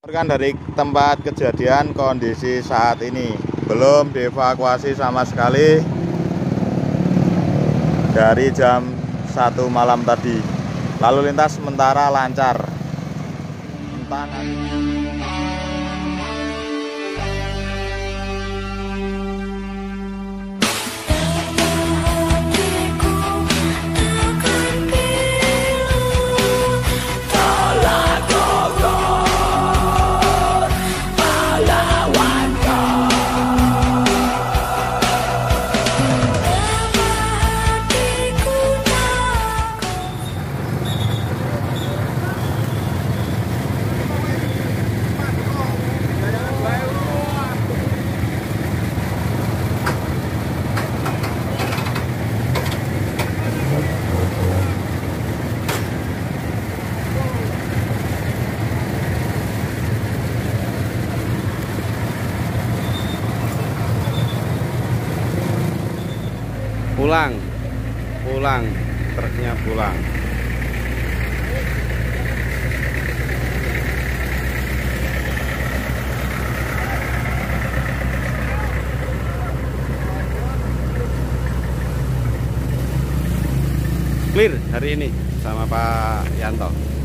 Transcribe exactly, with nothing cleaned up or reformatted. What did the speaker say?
Kan dari tempat kejadian kondisi saat ini belum dievakuasi sama sekali dari jam satu malam tadi. Lalu lintas sementara lancar. Entah pulang pulang truknya pulang. Clear hari ini sama Pak Yanto.